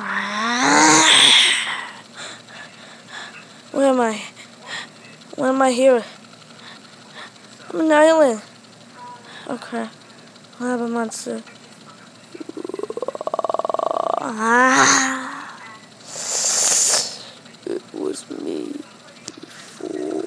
Where am I? Why am I here? I'm an island. Okay. I have a monster. It was me. Fool.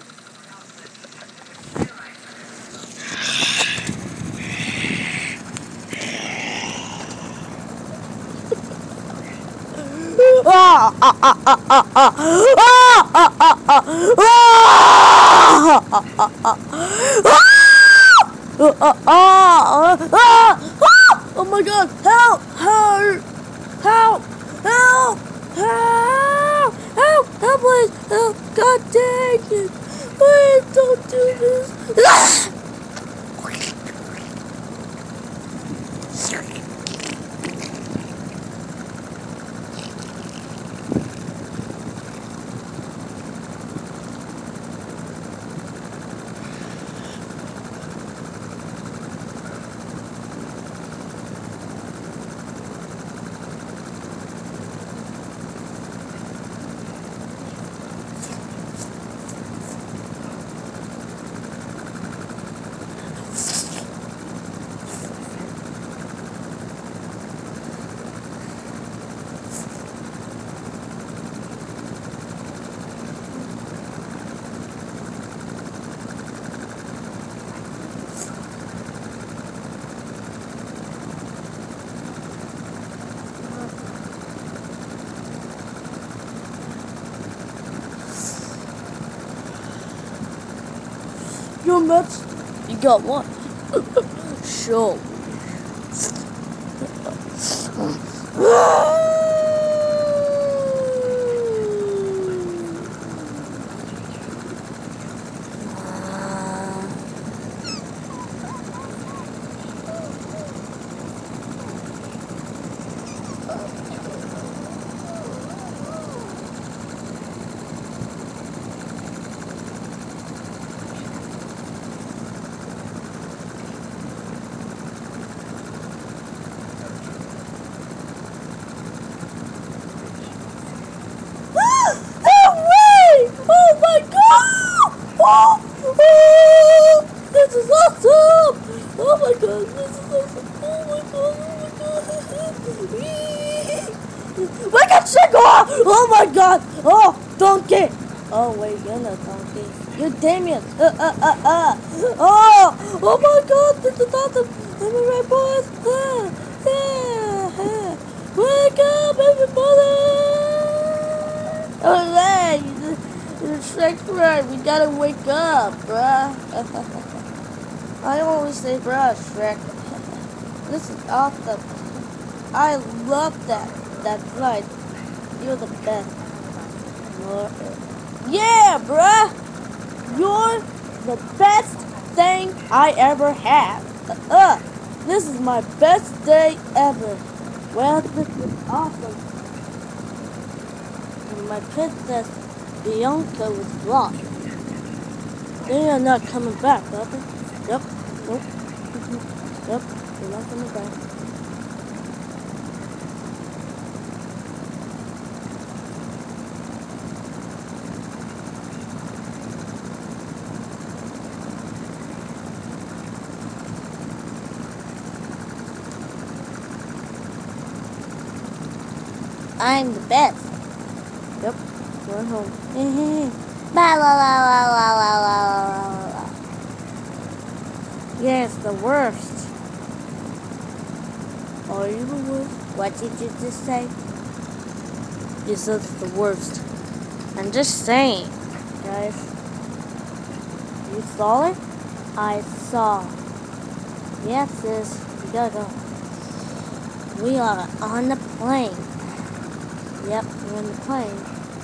Oh my God! Help! Help! Help! Help! Help! Help! Help! Please! Help! God dang it! Please don't do this! Your nuts? You got one. Show. This is awesome! Oh my God, this is awesome! Oh my God, Wake up, Sugar! Oh my God! Oh, donkey! Oh wait, you're not donkey. You're Damian! Oh my God, this is awesome! I'm alright, boys! Wake up, everybody! Alright! Shrek, right, we gotta wake up, bruh. I always say bruh, Shrek. This is awesome. I love that. That's right. You're the best. Yeah, bruh! You're the best thing I ever had. This is my best day ever. Well, this is awesome. And my princess Bianca was lost. They are not coming back, are they? Yep. Nope. Yep. They're not coming back. I'm the best. Yep. Going home. La la la la la la la la. Yes, the worst. Are you the worst? What did you just say? You said it's the worst. I'm just saying, guys. You saw it? I saw. Yes, sis. We gotta go. We are on the plane. Yep, we're on the plane.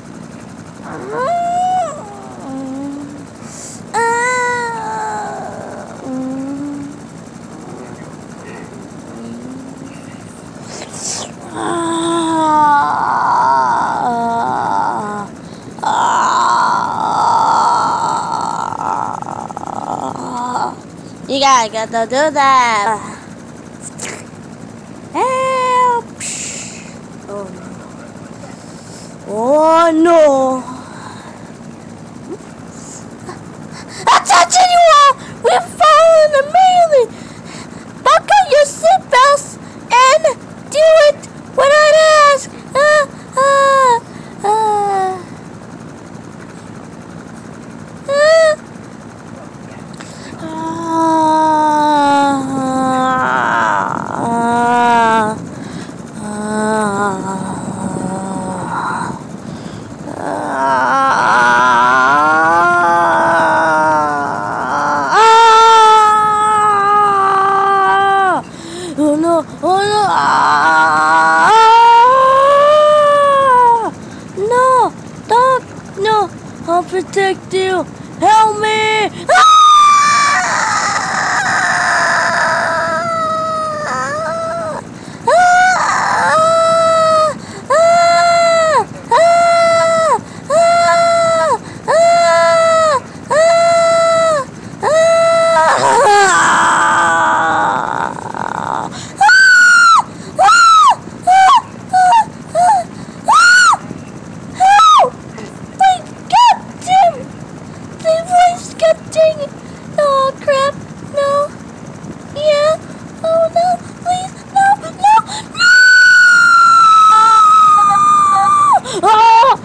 You guys gotta do that. Help! Oh no. Oh no! Attention you all! We're following immediately! Buckle your seatbelts and do it when I ask! Oh no! Oh no! No! Don't! No! I'll protect you! Help me! Oh crap! No! Yeah! Oh no! Please! No! No! No! Oh!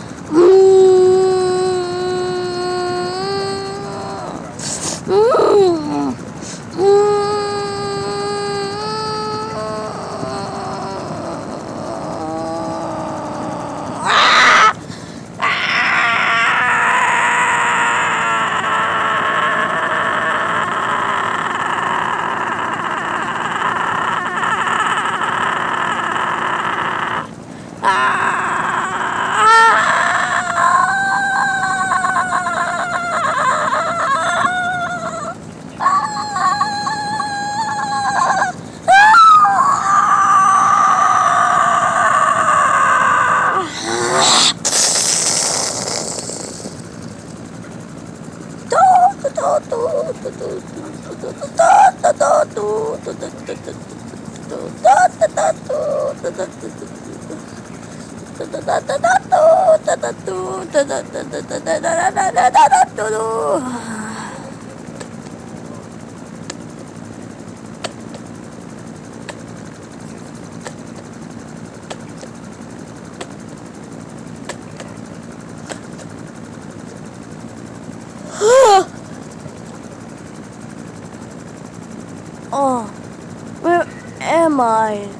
Oh, where am I?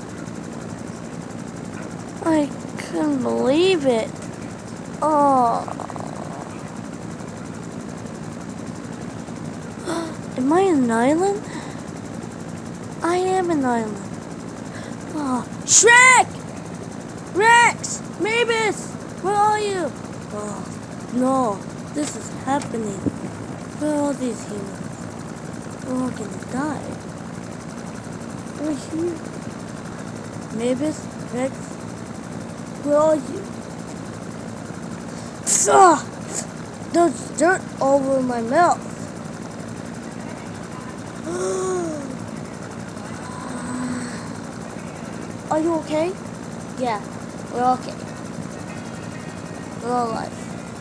I couldn't believe it. Oh. Am I an island? I am an island. Oh, Shrek! Rex! Mavis! Where are you? Oh, no. This is happening. Where are all these humans? We're all gonna die. We're here. Mavis? Rex? Where are you? Ugh! There's dirt over my mouth. Are you okay? Yeah, we're okay. We're all alive.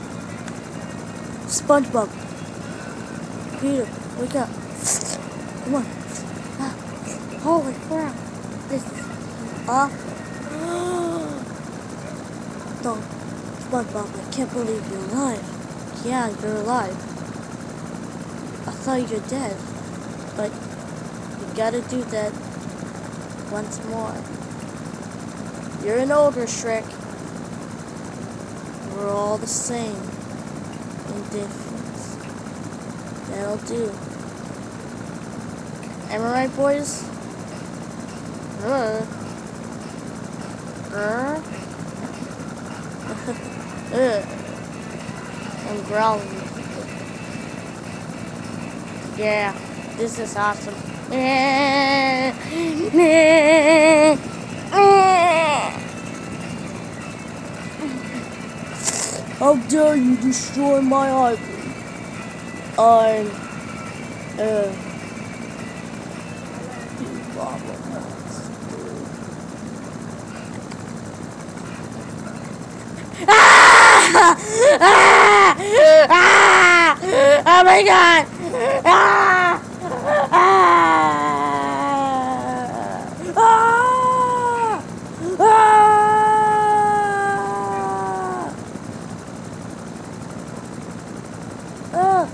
SpongeBob. Peter, wake up. Come on. Holy crap. This is Don't. SpongeBob, I can't believe you're alive. Yeah, you're alive. I thought you were dead. But you gotta do that once more. You're an ogre, Shrek. We're all the same. Indifference. That'll do. Am I right, boys? I'm growling. Yeah, this is awesome. How dare you destroy my ivory? I'm Ah! Ah! Oh my god! Ah! Ah! Ah! Ah!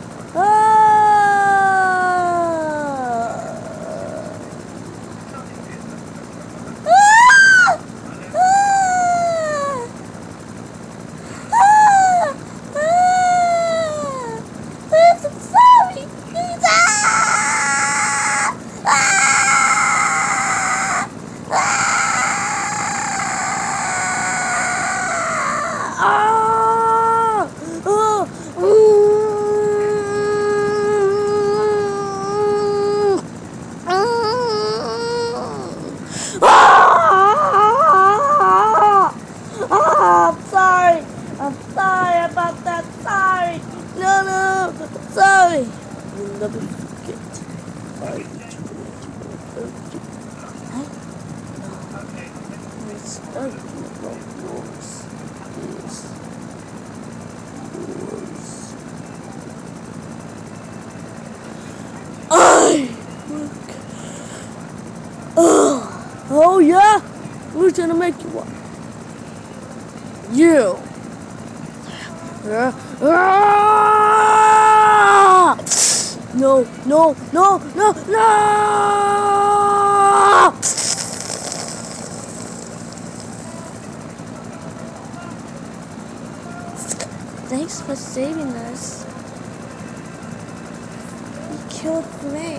I'm sorry about that. Sorry. No. I'm sorry. You'll never forget. It's yours. Oh yeah? Who's gonna make you one? You. No. Thanks for saving us. You killed me.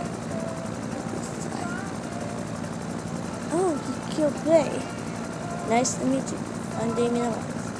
Oh, you killed me. Nice to meet you. I'm Damian.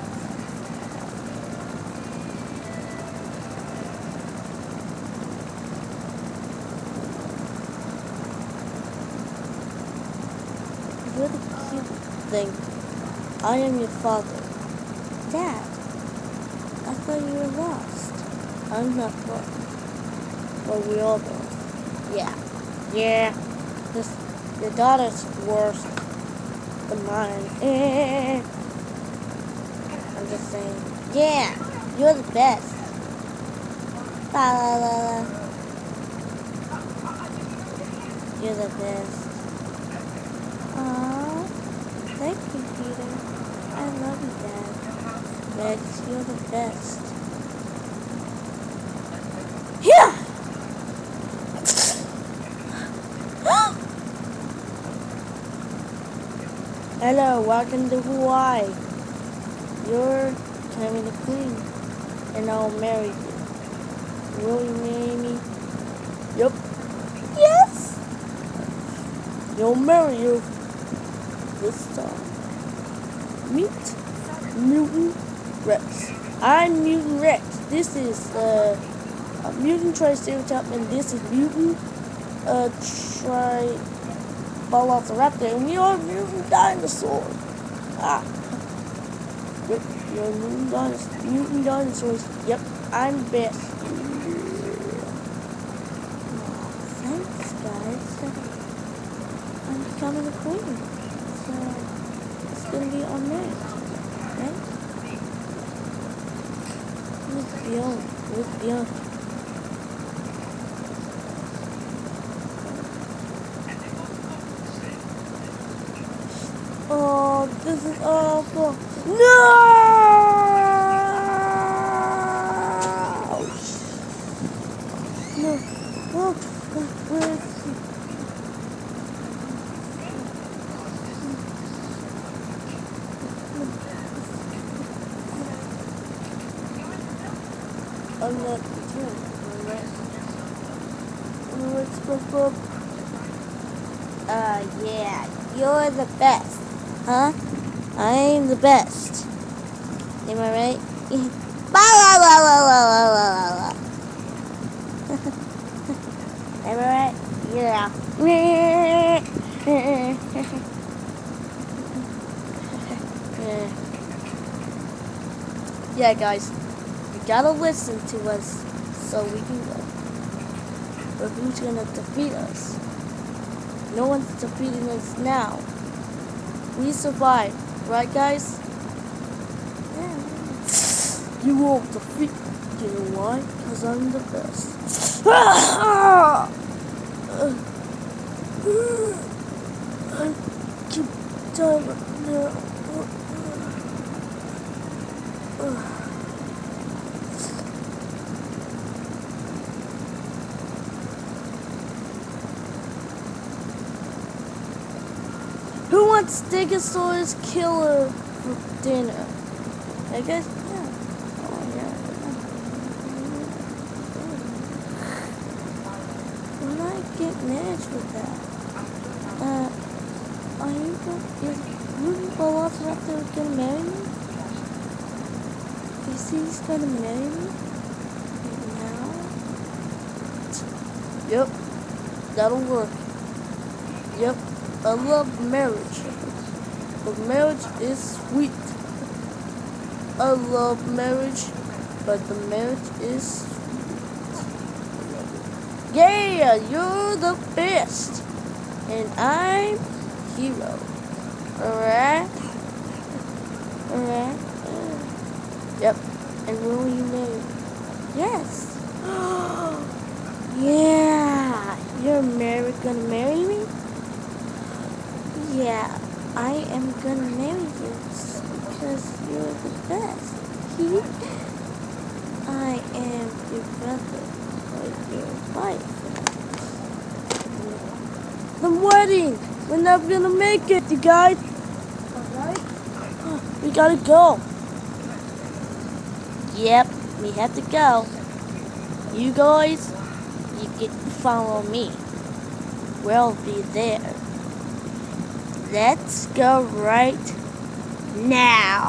You're the cute thing. I am your father. Dad, I thought you were lost. I'm not lost. But we all lost. Yeah. Your daughter's worse than mine. I'm just saying. Yeah, you're the best. La la la la. You're the best. Aww, thank you, Peter. I love you, Dad. Rex, you're the best. Yeah! Hello, welcome to Hawaii. You're Tammy the Queen, and I'll marry you. Will you marry me? Yup. Yes! You'll marry you. This time. Meet Mutant Rex. I'm Mutant Rex. This is a Mutant Triceratops, and this is Mutant Velociraptor, and we are Mutant Dinosaur. Yep, you're Mutant Dinosaurs. Yep, I'm best. Thanks, guys. I'm becoming a queen. So it's gonna be on marriage, right? Look beyond. Oh, this is awful. No! Where is he? I'm not doing it, yeah, you're the best, huh? I'm the best. Am I right? Am I right? Yeah. Yeah, guys. You gotta listen to us so we can go. But who's gonna defeat us? No one's defeating us now. We survived, right, guys? Yeah. You won't defeat. You know why? Because I'm the best. I keep dying now. Who wants Stegosaurus Killer for dinner? I guess, yeah. Oh, yeah. When I get married with that, are you Velociraptor gonna marry me? You see he's gonna marry me? Right now? Yep, that'll work. Yep, I love marriage. But marriage is sweet. I love marriage, but the marriage is sweet. Yeah, you're the best. And I'm hero. Alright? Alright? Yep. And will you marry me? Yes. Yeah. You're gonna marry me? Yeah. I am gonna marry you because you're the best. I am your brother or your wife. The wedding! We're not gonna make it, you guys! Alright? We gotta go. Yep, we have to go. You guys, you can follow me. We'll be there. Let's go right now.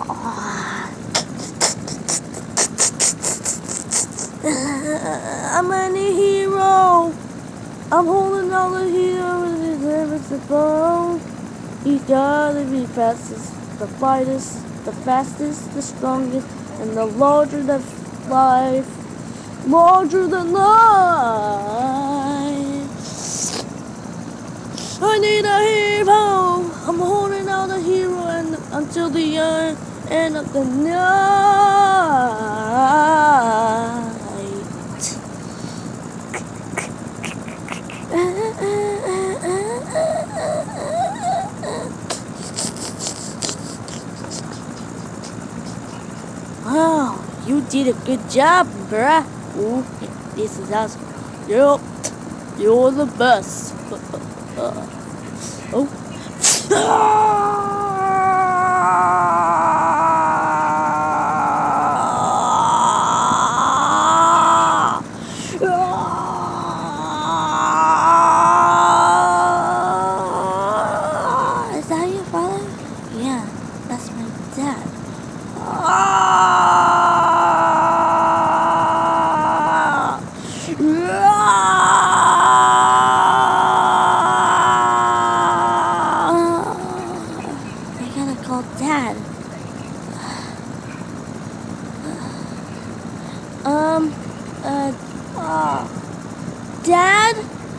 I'm a hero. I'm holding all the heroes with the bow. You gotta be fastest, the brightest, the fastest, the strongest, and the larger than life. Larger than life. I need a hero. I'm holding out a hero until the end of the night. Wow, you did a good job, bruh. Ooh, this is awesome. Yup, you're the best. Oh. Is that your father? Yeah, that's my dad. I gotta call Dad. Dad?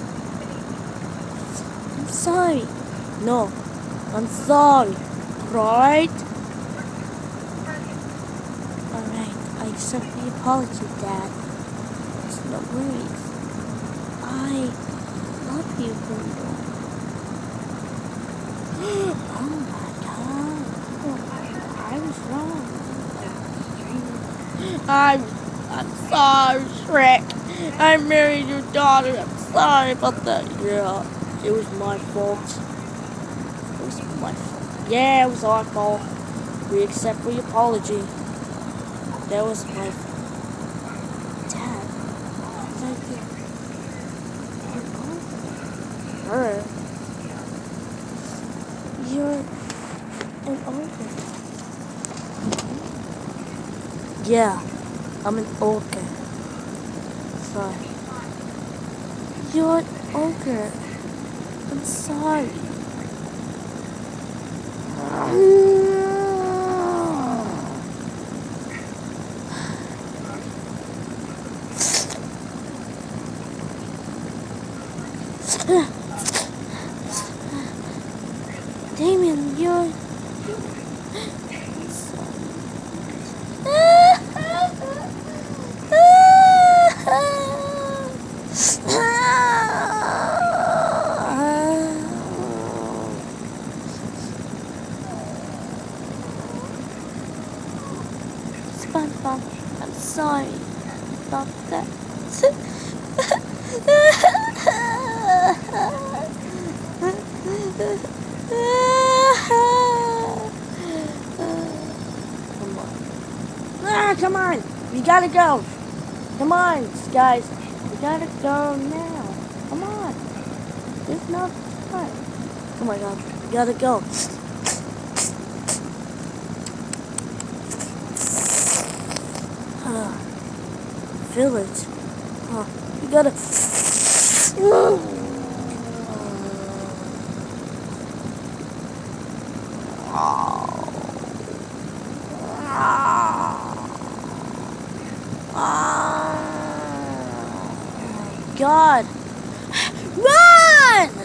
I'm sorry. No, I'm sorry. Right? Alright, I accept the apology, Dad. There's no worries. I love you, Bruno. Oh my God. I was wrong. I'm sorry, Shrek. I married your daughter. I'm sorry about that. Yeah, it was my fault. It was my fault. Yeah, it was our fault. We accept the apology. That was my fault. Dad, you're an ogre. Yeah, I'm an ogre. Sorry. You're an ogre. I'm sorry. Damian, you're... I'm sorry. SpongeBob, I'm sorry about that. Come on. Come on! We gotta go! Come on, guys! We gotta go now! Come on! There's no time! Oh my god, we gotta go! Village. We gotta. God. Run!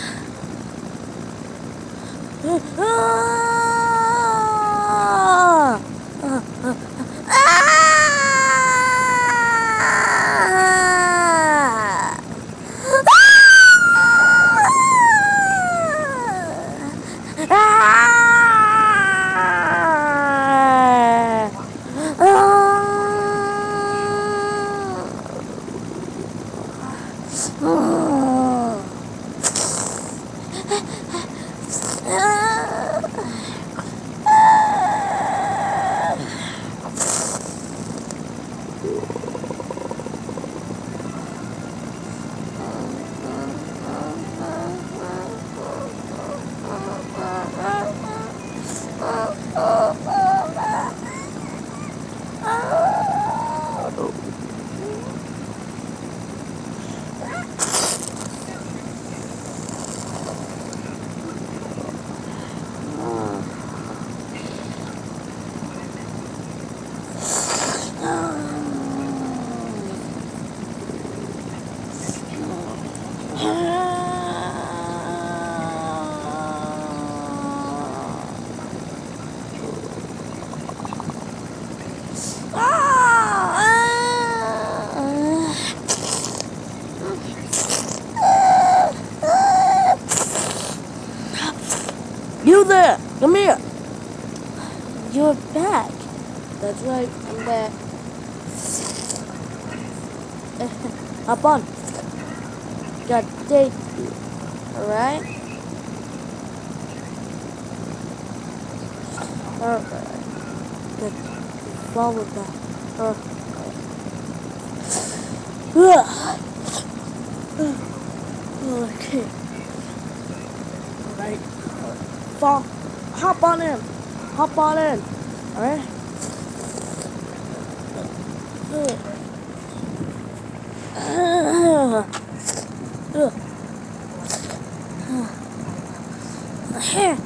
You there! Come here! You're back! That's right, I'm back. Hop on! Got date you, alright? Alright. Good. Follow that. Okay. Alright. Hop on in. Hop on in. Alright? Here.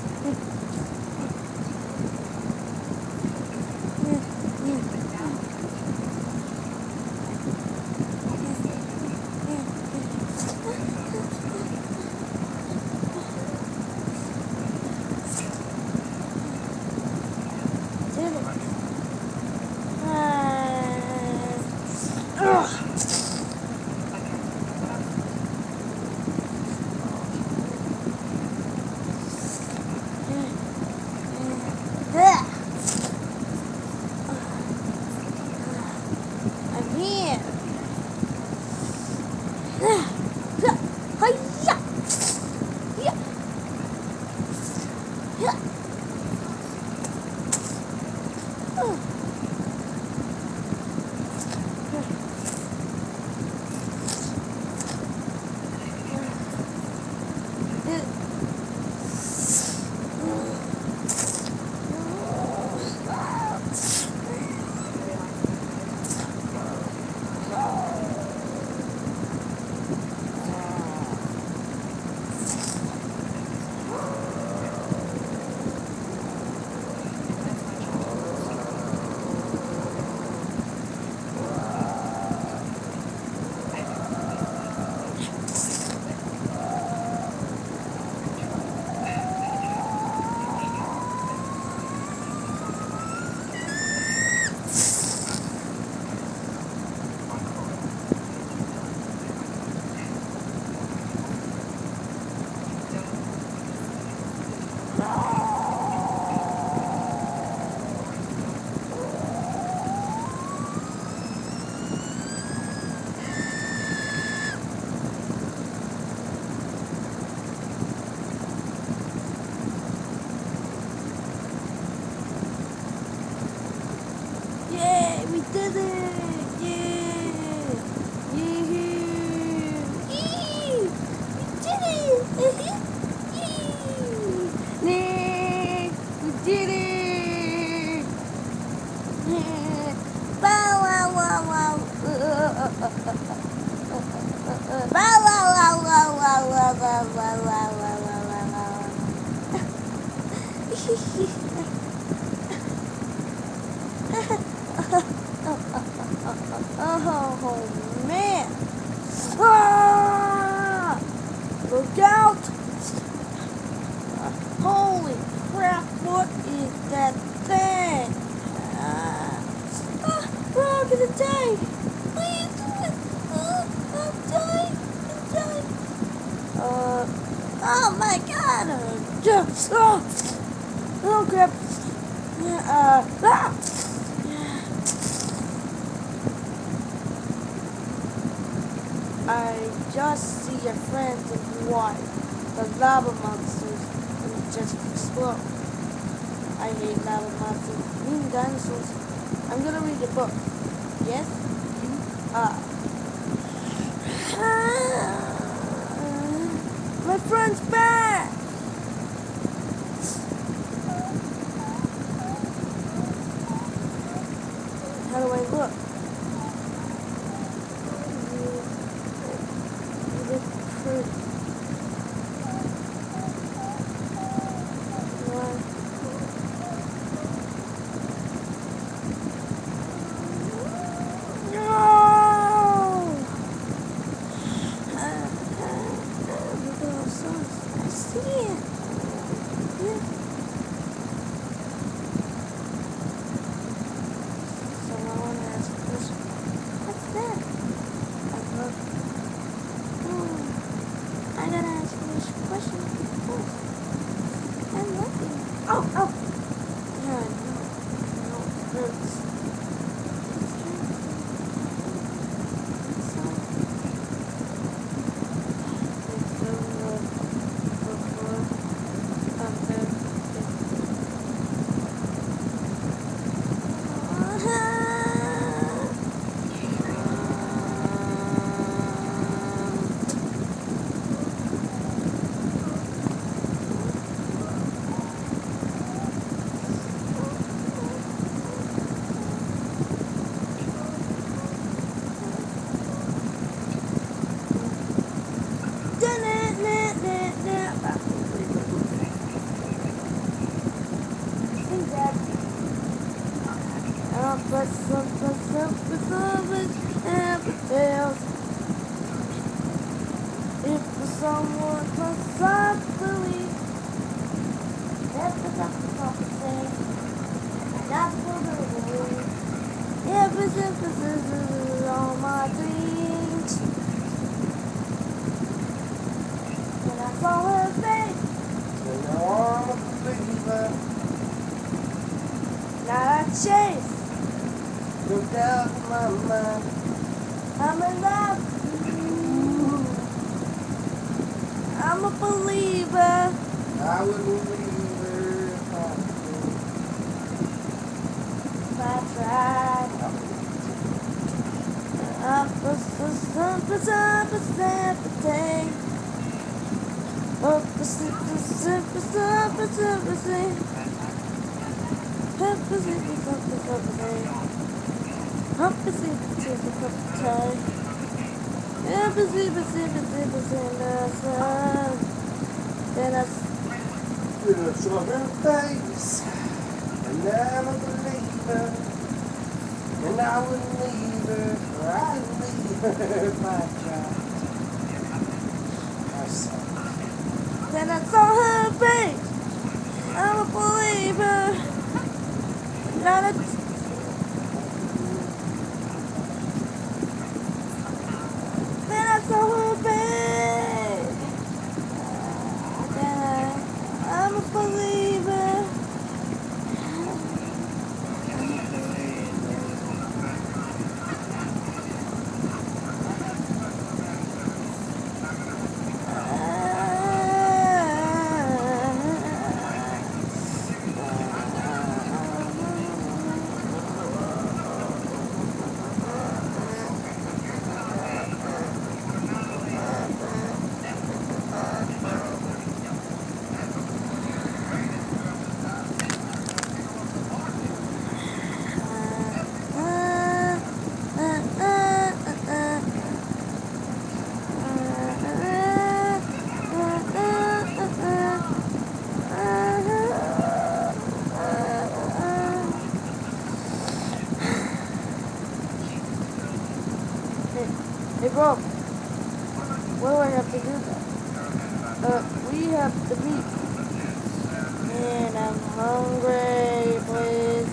did it! Yeah! Yeah! Yee! We did it! Yee! We did it! Bow wow wow wow! Bow wow wow wow wow wow wow wow wow wow wow! Oh man! Ah! Look out! Holy crap! What is that thing? I'm gonna die! Please! I'm dying! I'm dying! Oh my god! Oh crap! I just see your friends in water. The lava monsters will just explode. I hate lava monsters. Mean dinosaurs. I'm gonna read your book. Yes, you are. My friend's back! How do I look? You look pretty. Oh, oh! Yeah, no, it hurts. If someone possibly that's the thing, that's for the world. Emphasis is all my dreams. And I saw her face. So now I'm a believer. Now I chase. Look out of my mind. I'm in love. I'm a believer. I would believe her if I could. If I tried. I saw her face, and I'm a believer. And I wouldn't leave her, or I'd leave her if I tried. I saw her. Then I saw her face. I'm a believer. Not a. Then I saw her face. I'm a believer. Hey bro, why do I have to do that? We have the meat. Man, I'm hungry, please.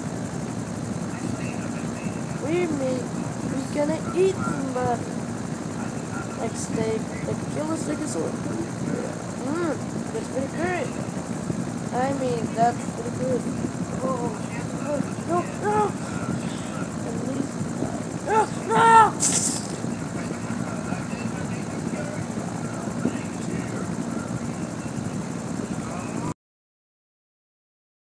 We gonna eat somebody. Like steak, like kill a steak is so that's pretty good. I mean, that's pretty good.